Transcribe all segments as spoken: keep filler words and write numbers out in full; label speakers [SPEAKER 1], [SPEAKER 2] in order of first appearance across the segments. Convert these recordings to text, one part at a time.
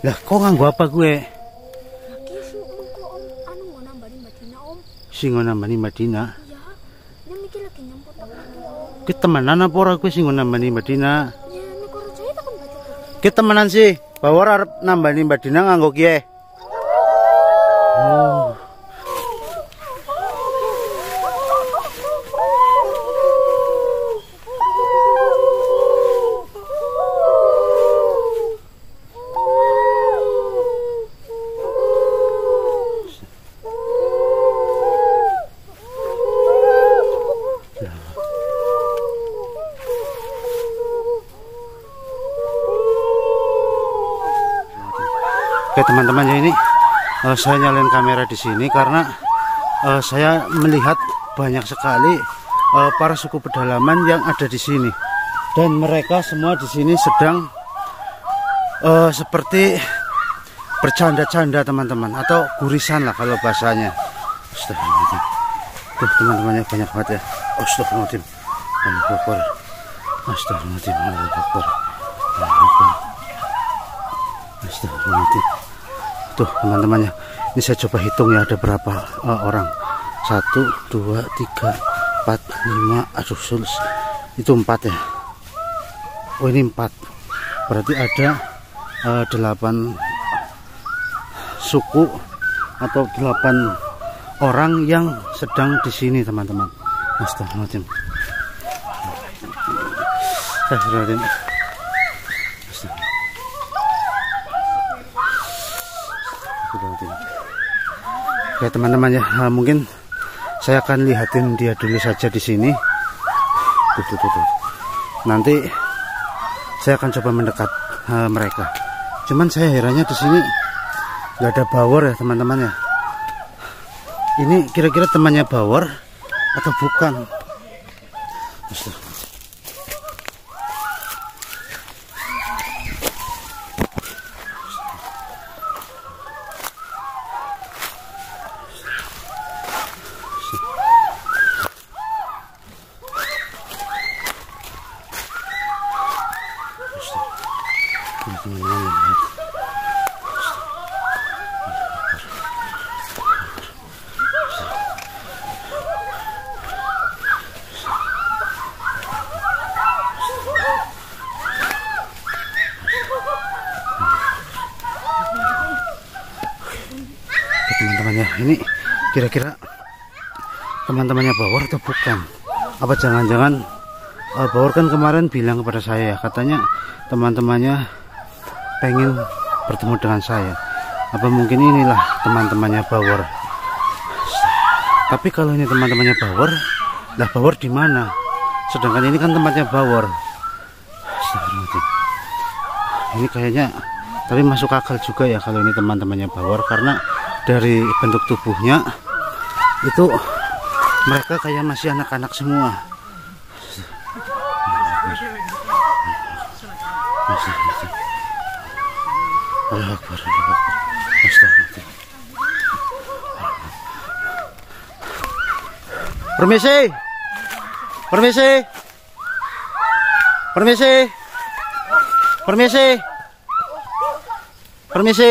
[SPEAKER 1] Lah kok nganggo apa gue?
[SPEAKER 2] Lagi sing engko Om anu mau nambahin Madinah Om.
[SPEAKER 1] Sing nambani Madinah.
[SPEAKER 2] Iya. Yang iki lagi nyambut aku.
[SPEAKER 1] Ki temenan apa ora gue sing nambani Madinah?
[SPEAKER 2] Ya nek ora jaya tak baca.
[SPEAKER 1] Ki temenan sih. Bawor arep nambani Madinah nganggo kiye. Oh. Oke teman-teman, ya ini uh, saya nyalain kamera di sini karena uh, saya melihat banyak sekali uh, para suku pedalaman yang ada di sini, dan mereka semua di sini sedang uh, seperti bercanda-canda teman-teman, atau gurisan lah kalau bahasanya. Astagfirullahaladzim. Tuh teman-temannya banyak banget ya. Astagfirullahaladzim. Allahu Akbar. Astagfirullahaladzim. Allahu Akbar. Astagfirullahaladzim. Tuh teman-temannya, ini saya coba hitung ya ada berapa uh, orang. Satu, dua, tiga, empat, lima. Aduh, sulus. Itu empat ya. Oh ini empat. Berarti ada uh, delapan suku atau delapan orang yang sedang di sini teman-teman. Astagfirullahaladzim. Astagfirullahaladzim. Ya teman-teman ya, nah, mungkin saya akan lihatin dia dulu saja di sini. Tuh, tuh, tuh, tuh. Nanti saya akan coba mendekat uh, mereka. Cuman saya herannya di sini nggak ada Bawor ya teman-teman ya. Ini kira-kira temannya Bawor atau bukan? Teman-teman ya, ini kira-kira teman-temannya Bawor atau bukan? Apa jangan-jangan uh, Bawor kan kemarin bilang kepada saya, katanya teman-temannya pengen bertemu dengan saya. Apa mungkin inilah teman-temannya Bawor? Tapi kalau ini teman-temannya Bawor, lah Bawor di mana? Sedangkan ini kan tempatnya Bawor. Ini kayaknya, tapi masuk akal juga ya kalau ini teman-temannya Bawor, karena dari bentuk tubuhnya itu mereka kayak masih anak-anak semua. Allahu Akbar. Astagfirullah. Permisi. Permisi. Permisi. Permisi. Permisi.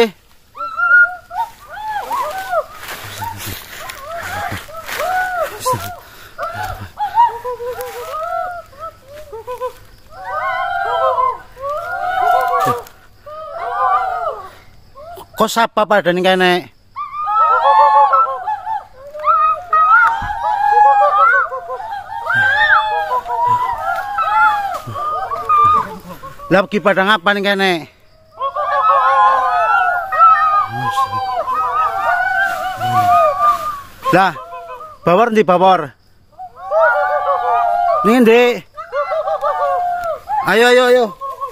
[SPEAKER 1] Kok sapa pada ning kene? Lah ki pada ngapa ning kene? Lah, Bawor ndi Bawor? Ning ndi? Ayo ayo ayo.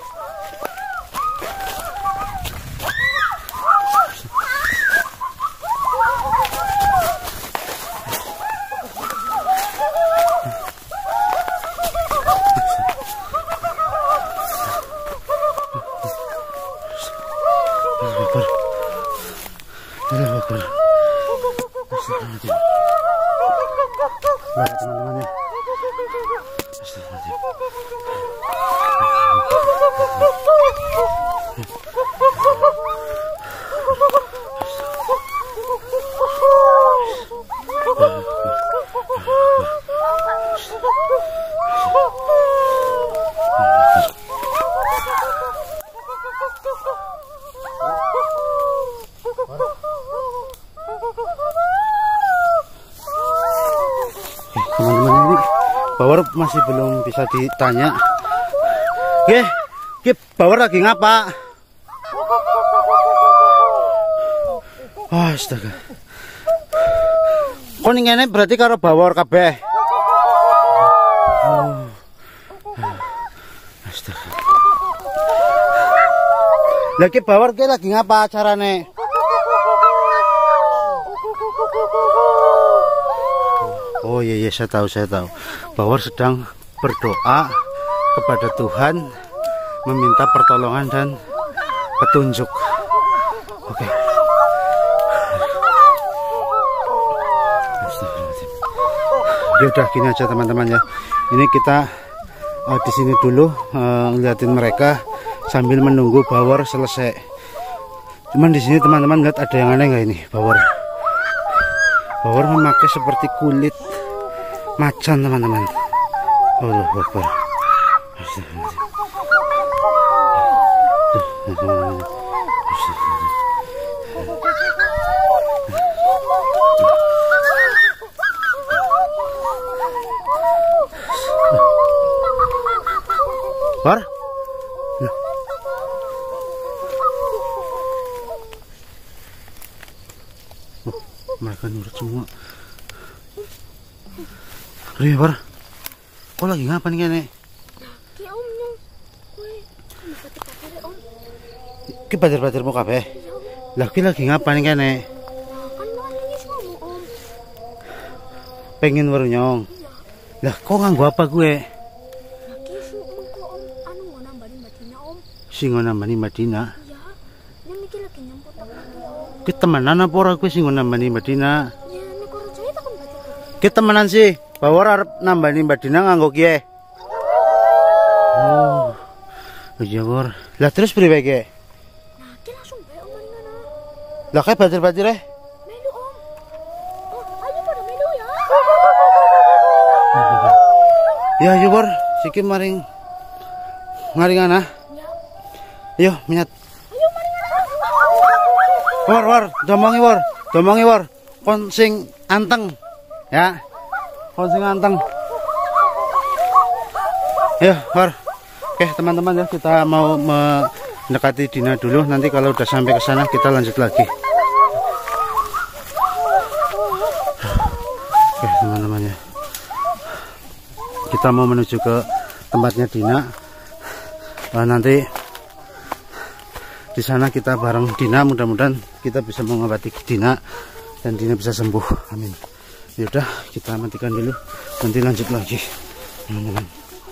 [SPEAKER 1] Baik teman-teman ya. Astagfirullahaladzim. Teman-teman, ini Bawor masih belum bisa ditanya. Oke, oke, Bawor lagi ngapa? Oh, astaga. Kok ini berarti karo Bawor kabeh. Oh. Astaga. Lagi Bawor ke lagi ngapa carane? Oh iya, iya, saya tahu, saya tahu. Bawor sedang berdoa kepada Tuhan, meminta pertolongan dan petunjuk. Oke. Ya udah gini aja teman-teman ya. Ini kita uh, di sini dulu uh, ngeliatin mereka sambil menunggu Bawor selesai. Cuman di sini teman-teman lihat ada yang aneh nggak ini Bawor? Bawor memakai seperti kulit macan teman-teman. Allah Akbar. War? Oh, mereka nurut semua. Aduh, War. Kok lagi ngapa nih kene?
[SPEAKER 2] Ki om nyong. Kowe anu batir-batir om.
[SPEAKER 1] Ki batir-batirmu kabeh. Lah ki lagi ngapa nih kene?
[SPEAKER 2] Kan mau nangis ngomong om.
[SPEAKER 1] Pengen weru nyong. Lah kok nganggo apa gue?
[SPEAKER 2] Lah ki su mengko om anu mau nambahin Madinah om.
[SPEAKER 1] Sing nambani Madinah.
[SPEAKER 2] Iya. Nyong iki lagi nyemput tak om.
[SPEAKER 1] Ki temenan apa ora gue sing nambani Madinah?
[SPEAKER 2] Ya nek ora jaya tak kon batir-batir.
[SPEAKER 1] Ki temenan sih. Bawor arep nambani Madinah nganggo kiye. Oh. Iya, Bor. Lah terus priwe ki?
[SPEAKER 2] Nah, ki langsung bae om mana.
[SPEAKER 1] Lah kayak batir-batir eh?
[SPEAKER 2] Melu om. Oh, ayo pada melu ya.
[SPEAKER 1] Ya, ayo Bor. Siki maring maring ana.
[SPEAKER 2] Ya.
[SPEAKER 1] Ayo, minat.
[SPEAKER 2] Ayo mari ngana.
[SPEAKER 1] War, war, domongi war, domongi war. Kon sing anteng. Ya. Kon sing anteng. Ayo, war. Oke, teman-teman ya, kita mau mendekati Dina dulu. Nanti kalau udah sampai ke sana kita lanjut lagi. Oke, teman-teman ya. Kita mau menuju ke tempatnya Dina. Nah, nanti di sana kita bareng Dina, mudah-mudahan kita bisa mengobati Dina dan Dina bisa sembuh. Amin. Yaudah, kita matikan dulu, nanti lanjut lagi, teman-teman.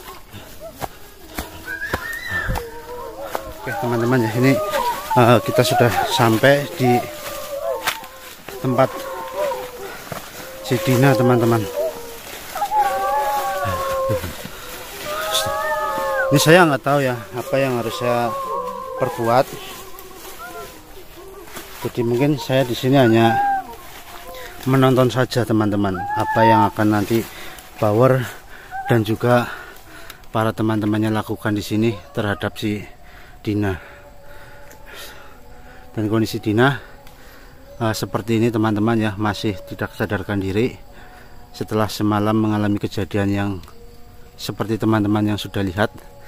[SPEAKER 1] Oke, teman-teman ya, ini uh, kita sudah sampai di tempat si Dina, teman-teman. Ini saya nggak tahu ya apa yang harus saya perbuat. Jadi mungkin saya di sini hanya menonton saja teman-teman, apa yang akan nanti Bawor dan juga para teman-temannya lakukan di sini terhadap si Dina. Dan kondisi Dina uh, seperti ini teman-teman ya, masih tidak sadarkan diri setelah semalam mengalami kejadian yang seperti teman-teman yang sudah lihat.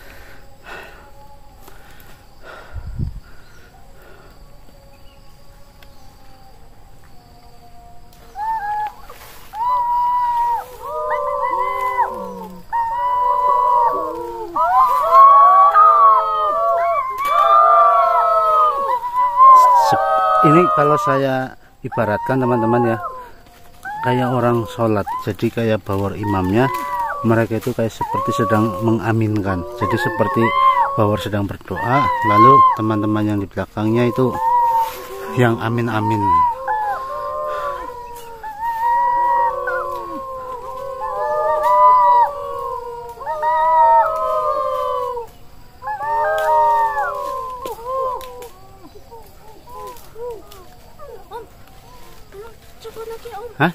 [SPEAKER 1] Ini kalau saya ibaratkan teman-teman ya, kayak orang sholat. Jadi kayak Bawor imamnya, mereka itu kayak seperti sedang mengaminkan. Jadi seperti Bawor sedang berdoa, lalu teman-teman yang di belakangnya itu yang amin-amin. Hah?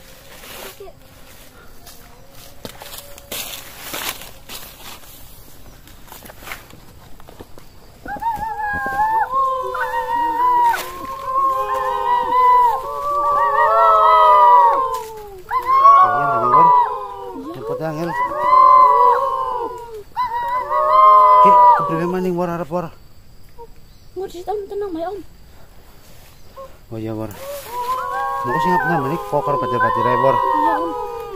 [SPEAKER 1] Oh iya Bor. Mau sing ngapa namanya kokor baca-baca rai Bor.
[SPEAKER 2] Iya Om.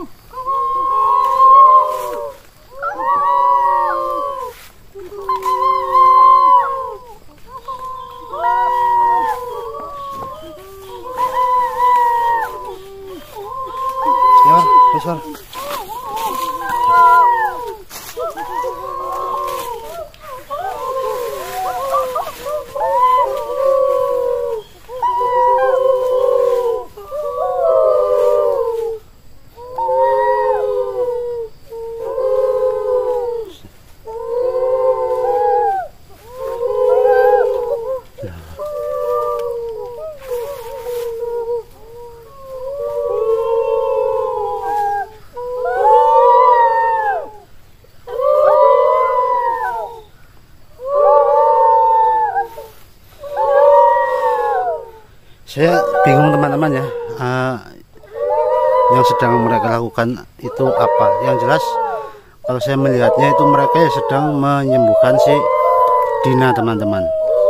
[SPEAKER 1] Ya, wis Bor. Saya bingung teman-teman ya, uh, yang sedang mereka lakukan itu apa. Yang jelas kalau saya melihatnya itu mereka yang sedang menyembuhkan si Dina teman-teman.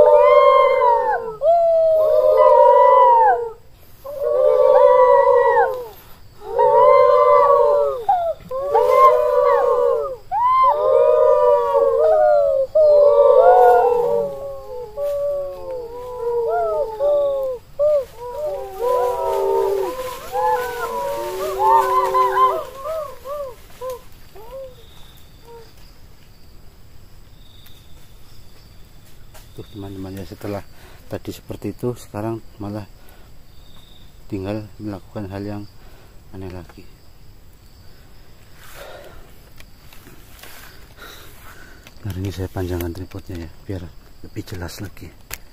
[SPEAKER 1] Tuh teman-teman ya, setelah tadi seperti itu sekarang malah tinggal melakukan hal yang aneh lagi. Nah ini saya panjangkan tripodnya ya biar lebih jelas lagi.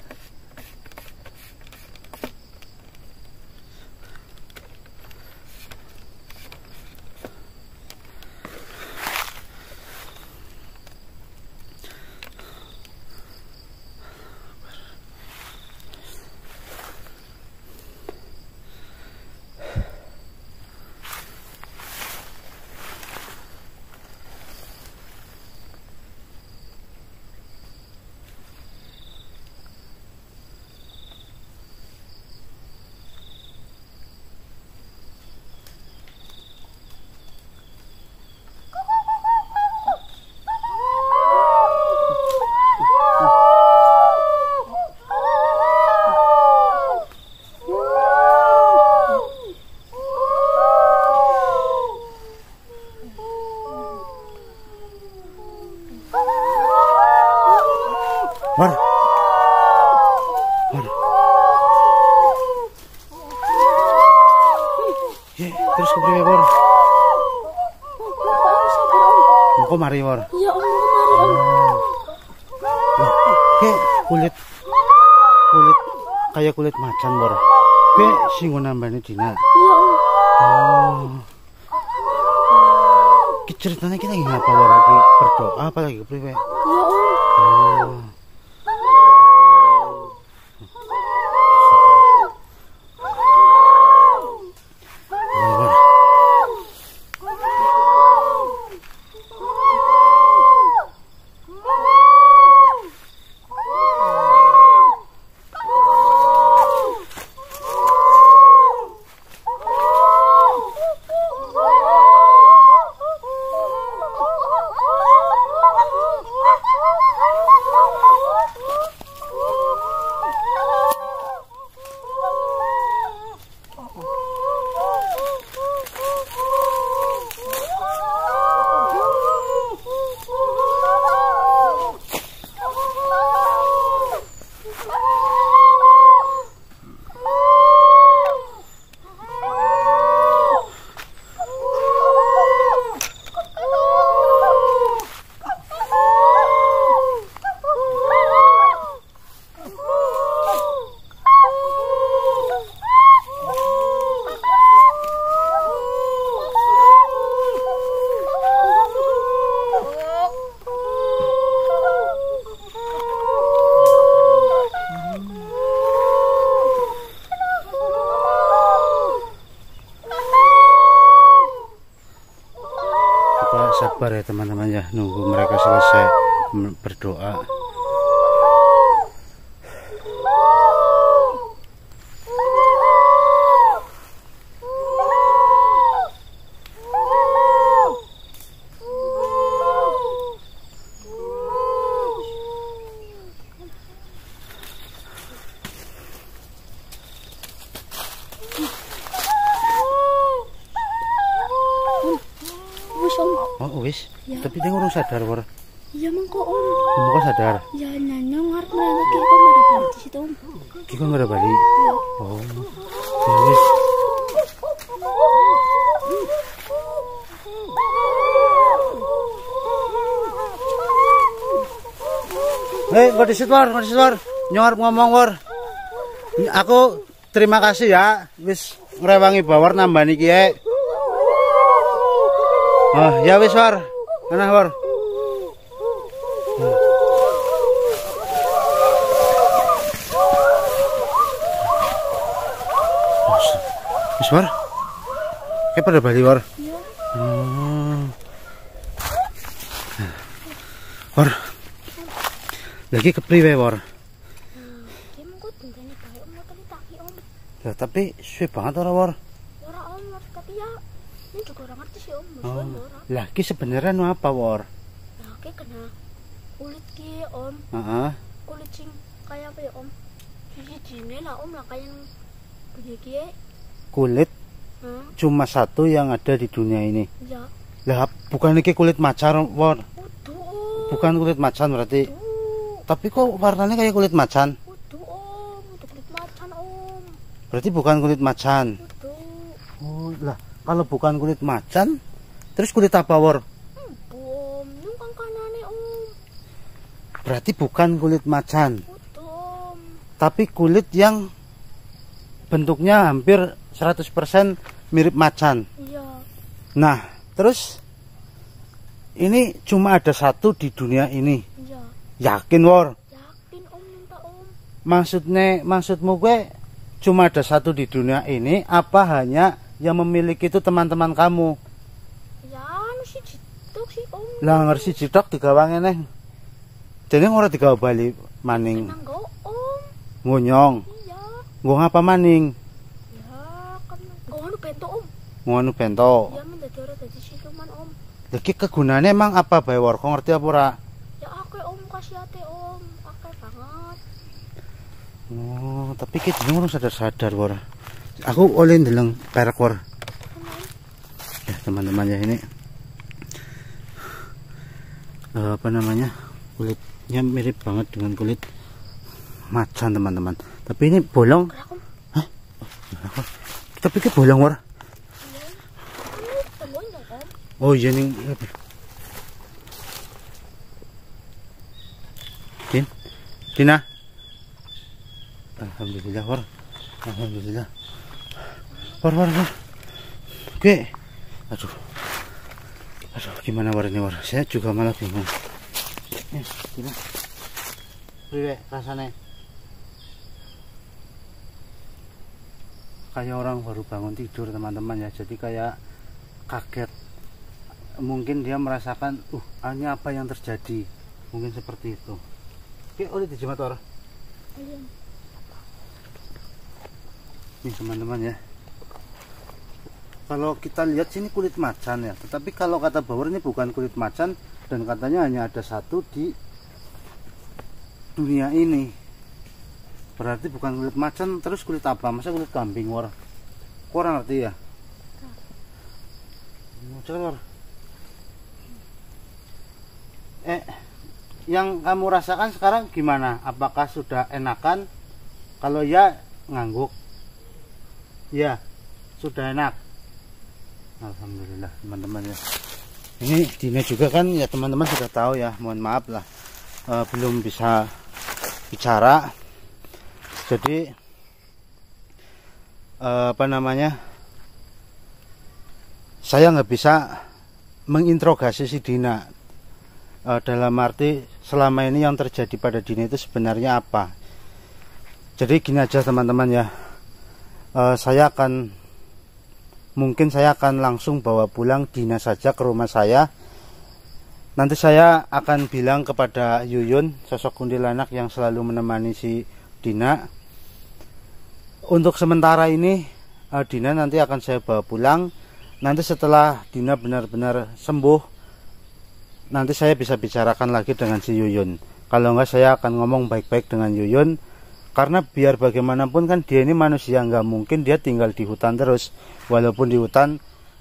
[SPEAKER 1] War. War. Ya, terus kepriwe, War? Kok mari, War?
[SPEAKER 2] Iya, Om, kemari.
[SPEAKER 1] Wah, kayak kulit kulit kayak kulit macan, War. Kayak sing nambahne Dina.
[SPEAKER 2] Iya, Om.
[SPEAKER 1] Oh. Ki ceritanya kita lagi ngapa, War? Lagi berdoa apa lagi kepriwe?
[SPEAKER 2] Iya, Om.
[SPEAKER 1] Oh. Sabar ya teman-teman ya, nunggu mereka selesai berdoa.
[SPEAKER 2] Ya.
[SPEAKER 1] Tapi dia ngurung sadar war.
[SPEAKER 2] Iya mangko om.
[SPEAKER 1] Kamu kok sadar?
[SPEAKER 2] Ya nyanyong ngarep ngerasa kayak kan ada balik di situ om.
[SPEAKER 1] Kiko nggak ada balik.
[SPEAKER 2] Iya.
[SPEAKER 1] Oh. Ya, wis. Hei, kok di situ war, kok di situ war. Nyor ngomong war. Aku terima kasih ya, wis ngrewangi bawar nambah niki ya. Oh, ya wis war. Mana war? Wis war. Kayak pada bali war.
[SPEAKER 2] Iya.
[SPEAKER 1] Hmm. War. Lagi kepriwe war?
[SPEAKER 2] Dia mangko dengane bae om motor ditaki om.
[SPEAKER 1] Ya tapi suwe banget ora war.
[SPEAKER 2] Ora om, tapi ya ini juga orang ngerti sih om.
[SPEAKER 1] Oh.
[SPEAKER 2] Ora.
[SPEAKER 1] Lah ki sebenarnya nu apa war?
[SPEAKER 2] Nah, kayak kena kulit ki om.
[SPEAKER 1] Heeh.
[SPEAKER 2] Kulit sing kayak apa ya om? Sisi jine lah om lah kayak yang begini.
[SPEAKER 1] Kulit
[SPEAKER 2] Hah?
[SPEAKER 1] cuma satu yang ada di dunia ini.
[SPEAKER 2] Ya.
[SPEAKER 1] Lah bukan iki kulit macan war.
[SPEAKER 2] Udah om.
[SPEAKER 1] Bukan kulit macan berarti.
[SPEAKER 2] Udah.
[SPEAKER 1] Tapi kok warnanya kayak kulit macan?
[SPEAKER 2] Udah om. Udah kulit macan om.
[SPEAKER 1] Berarti bukan kulit macan.
[SPEAKER 2] Udah.
[SPEAKER 1] Oh, lah kalau bukan kulit macan, terus kulit apa war?
[SPEAKER 2] Om, yung kang kanane om.
[SPEAKER 1] Berarti bukan kulit macan,
[SPEAKER 2] Udah om.
[SPEAKER 1] tapi kulit yang bentuknya hampir seratus persen mirip macan.
[SPEAKER 2] Iya.
[SPEAKER 1] Nah, terus ini cuma ada satu di dunia ini.
[SPEAKER 2] Iya.
[SPEAKER 1] Yakin war?
[SPEAKER 2] Yakin om minta om.
[SPEAKER 1] Maksudnya, maksudmu gue cuma ada satu di dunia ini, apa hanya yang memiliki itu teman-teman kamu?
[SPEAKER 2] Ya, anu sih jitok sih om.
[SPEAKER 1] Lah ngersi jidok digawa ngene. Dene ora digawa bali maning.
[SPEAKER 2] Nang go om.
[SPEAKER 1] Ngonyong.
[SPEAKER 2] Iya.
[SPEAKER 1] Nggo ngapa maning?
[SPEAKER 2] Ya, kan go anu bento om.
[SPEAKER 1] Ngono bento.
[SPEAKER 2] Ya menjadi ora dadi siluman om.
[SPEAKER 1] Lagi kegunaannya emang apa bae war? Kok ngerti apa ora?
[SPEAKER 2] Ya aku om kasih hati om. Akeh banget.
[SPEAKER 1] Oh, tapi kita ngono sadar-sadar war. Aku oleh ndeleng perak war.
[SPEAKER 2] Kenal.
[SPEAKER 1] Ya teman-teman ya ini eh, apa namanya, kulitnya mirip banget dengan kulit macan teman-teman. Tapi ini bolong.
[SPEAKER 2] Gerak om.
[SPEAKER 1] Hah? Oh, kita pikir bolong war.
[SPEAKER 2] Iya. Anu temuin om.
[SPEAKER 1] Oh iya nih. Din, Dina. Alhamdulillah war. Alhamdulillah. War war war. Oke. Aduh. Aduh gimana war ini war? Saya juga malah bingung. Eh, Dina. Priwe rasanya? Kayak orang baru bangun tidur teman-teman ya. Jadi kayak kaget. Mungkin dia merasakan, uh, ini apa yang terjadi? Mungkin seperti itu. Oke, oleh dijemat war.
[SPEAKER 2] Iya.
[SPEAKER 1] Nih teman-teman ya. Kalau kita lihat sini kulit macan ya, tetapi kalau kata Bawor ini bukan kulit macan dan katanya hanya ada satu di dunia ini. Berarti bukan kulit macan, terus kulit apa? Masa kulit kambing war? Kurang ngerti ya? War. Eh, yang kamu rasakan sekarang gimana? Apakah sudah enakan? Kalau ya ngangguk. Ya, sudah enak. Alhamdulillah teman-teman ya. Ini Dina juga kan ya teman-teman sudah tahu ya. Mohon maaf lah e, belum bisa bicara. Jadi e, apa namanya? Saya nggak bisa menginterogasi si Dina e, dalam arti selama ini yang terjadi pada Dina itu sebenarnya apa. Jadi gini aja teman-teman ya. E, saya akan Mungkin saya akan langsung bawa pulang Dina saja ke rumah saya. Nanti saya akan bilang kepada Yuyun, sosok kuntilanak yang selalu menemani si Dina. Untuk sementara ini Dina nanti akan saya bawa pulang. Nanti setelah Dina benar-benar sembuh, nanti saya bisa bicarakan lagi dengan si Yuyun. Kalau enggak saya akan ngomong baik-baik dengan Yuyun. Karena biar bagaimanapun kan dia ini manusia, nggak mungkin dia tinggal di hutan terus. Walaupun di hutan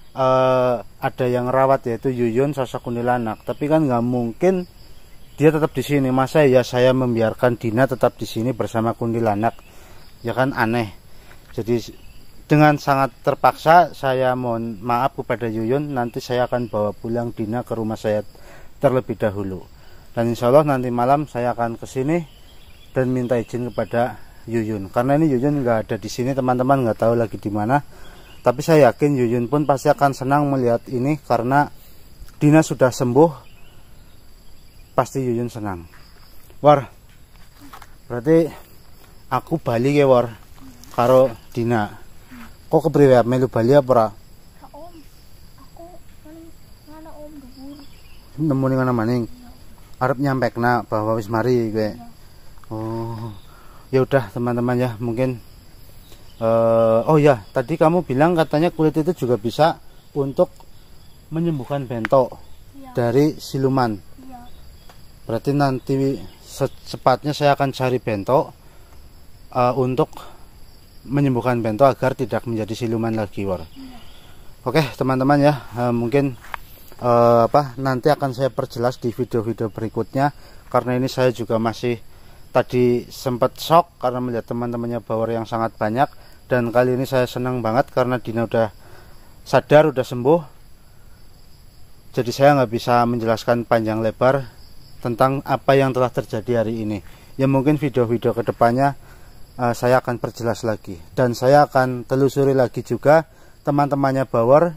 [SPEAKER 1] uh, ada yang rawat yaitu Yuyun sosok kuntilanak. Tapi kan nggak mungkin dia tetap di sini. Masa ya saya membiarkan Dina tetap di sini bersama kuntilanak? Ya kan aneh. Jadi dengan sangat terpaksa saya mohon maaf kepada Yuyun. Nanti saya akan bawa pulang Dina ke rumah saya terlebih dahulu. Dan insya Allah nanti malam saya akan ke sini dan minta izin kepada Yuyun. Karena ini Yuyun nggak ada di sini, teman-teman, nggak tahu lagi di mana. Tapi saya yakin Yuyun pun pasti akan senang melihat ini karena Dina sudah sembuh. Pasti Yuyun senang. War, berarti aku balik ya War karo Dina. Kok kepriwe melu bali apa ora?
[SPEAKER 2] Om, aku ngana om dhuwur.
[SPEAKER 1] Nemu ning ana maning. Arep nyampekna bahwa wis mari kowe. Oh. Ya udah teman-teman ya, mungkin uh, oh ya, tadi kamu bilang katanya kulit itu juga bisa untuk menyembuhkan bentok ya. Dari siluman. Ya. Berarti nanti secepatnya saya akan cari bentok uh, untuk menyembuhkan bentok agar tidak menjadi siluman lagi, War. Ya. Oke teman-teman ya, uh, mungkin uh, apa nanti akan saya perjelas di video-video berikutnya karena ini saya juga masih tadi sempat shock karena melihat teman-temannya Bawor yang sangat banyak. Dan kali ini saya senang banget karena Dina udah sadar, udah sembuh. Jadi saya nggak bisa menjelaskan panjang lebar tentang apa yang telah terjadi hari ini. Ya mungkin video-video kedepannya uh, saya akan perjelas lagi. Dan saya akan telusuri lagi juga teman-temannya Bawor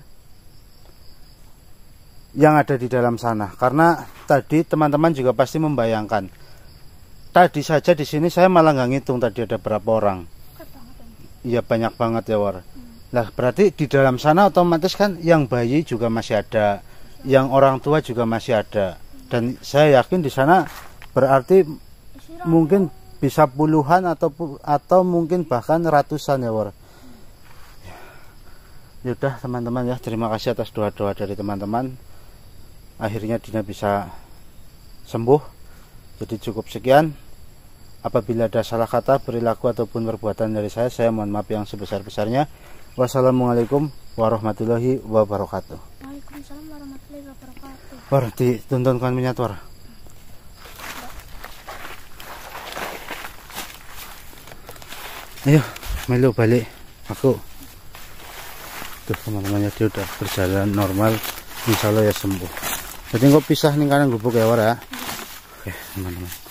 [SPEAKER 1] yang ada di dalam sana. Karena tadi teman-teman juga pasti membayangkan. Tadi saja di sini saya malah nggak ngitung tadi ada berapa orang. Iya banyak banget ya War. Nah berarti di dalam sana otomatis kan yang bayi juga masih ada, yang orang tua juga masih ada. Dan saya yakin di sana berarti mungkin bisa puluhan atau atau mungkin bahkan ratusan ya War. Ya udah teman-teman ya, terima kasih atas doa-doa dari teman-teman. Akhirnya Dina bisa sembuh. Jadi cukup sekian. Apabila ada salah kata, perilaku ataupun perbuatan dari saya, saya mohon maaf yang sebesar-besarnya. Wassalamualaikum warahmatullahi wabarakatuh.
[SPEAKER 2] Waalaikumsalam warahmatullahi wabarakatuh.
[SPEAKER 1] War, dituntun kan minyak War. Ayo, melu balik. Aku. Tuh teman-temannya dia udah berjalan normal. Insya Allah ya sembuh. Jadi kok pisah nih kanan gubuk ya War ya. Oke teman-teman.